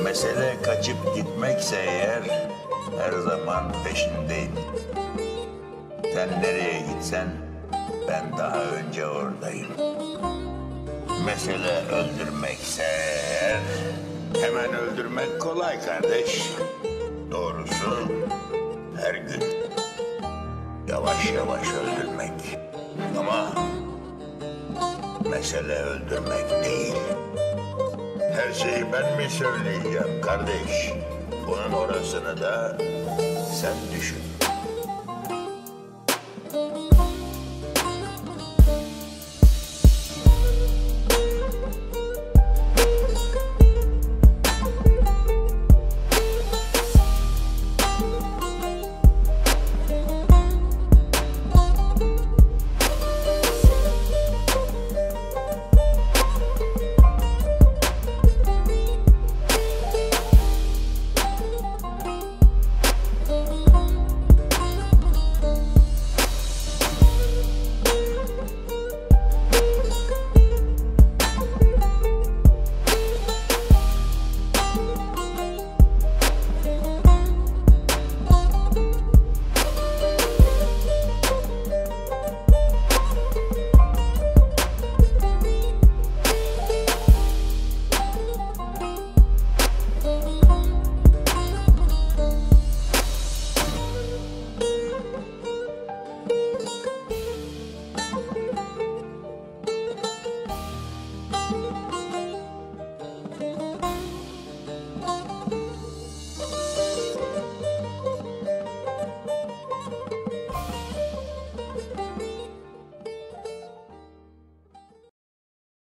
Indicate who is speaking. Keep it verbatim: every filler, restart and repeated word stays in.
Speaker 1: Mesele kaçıp gitmekse eğer her zaman peşindeyim. Sen nereye gitsen ben daha önce oradayım. Mesele öldürmekse eğer hemen öldürmek kolay kardeş. Doğrusu her gün yavaş yavaş öldürmek. Ama mesele öldürmek değil. Her şeyi ben mi söyleyeceğim kardeş? Bunun orasını da sen düşün.